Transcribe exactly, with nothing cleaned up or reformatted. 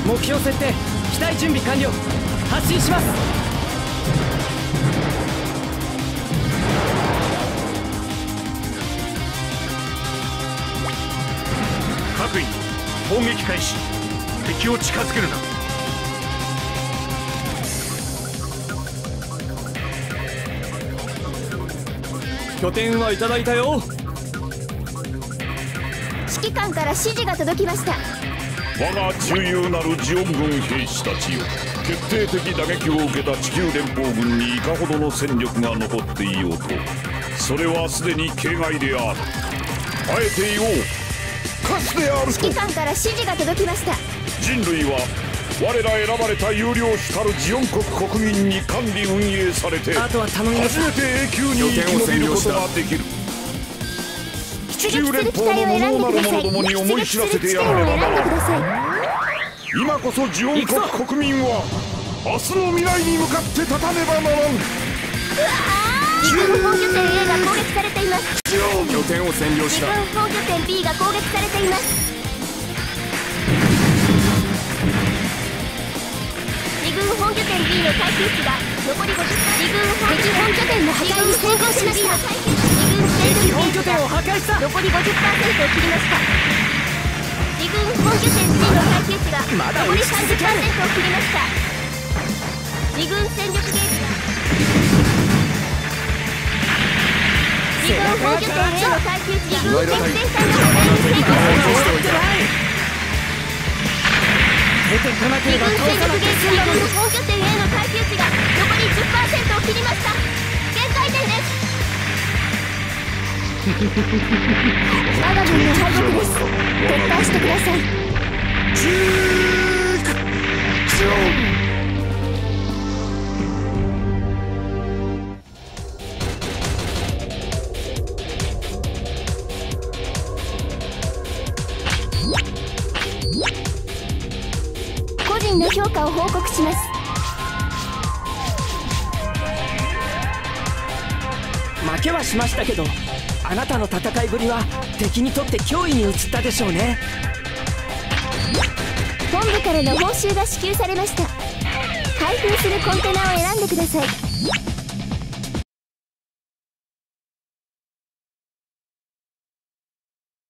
目標設定、機体準備完了。発進します。 各員、砲撃開始。敵を近づけるな。 拠点はいただいたよ。 指揮官から指示が届きました。 我が忠勇なるジオン軍兵士たちよ、決定的打撃を受けた地球連邦軍にいかほどの戦力が残っていようと、それはすでに形骸である。あえて言おう、カスであると。 指揮官から指示が届きました。 人類は我ら選ばれた有料主たるジオン国国民に管理運営されて、 あとは頼みます。 初めて永久に生き延びることができる。地球連邦の無能なる者どもに思い知らせてやらねばならん。今こそジオン国国民は明日の未来に向かって立たねばならん。 自分本拠点 A が攻撃されています。 拠点を占領し自た。 分本拠点 B が攻撃されています。自軍本拠点 B の耐久値が残りごじゅっパーセント。敵本拠点の破壊に成功しました。 敵本拠点を破壊した。 残り ごじゅっパーセント を切りました。自軍本拠点 C の耐久値が残り さんじゅっパーセント を切りました。自軍戦力ゲージが自軍本拠点 A の耐久値が敵戦艦の破壊に成功しました。 出てこなければ自軍戦倒さなきゃ力ゲージが本拠点 A の耐久値が残り じゅっパーセント を切りました。限界点です。我が軍の敗北です。撤退してください。 ジークジョン。 個人の評価を報告します。 負けはしましたけど、あなたの戦いぶりは敵にとって脅威に移ったでしょうね。 本部からの報酬が支給されました。開封するコンテナを選んでください。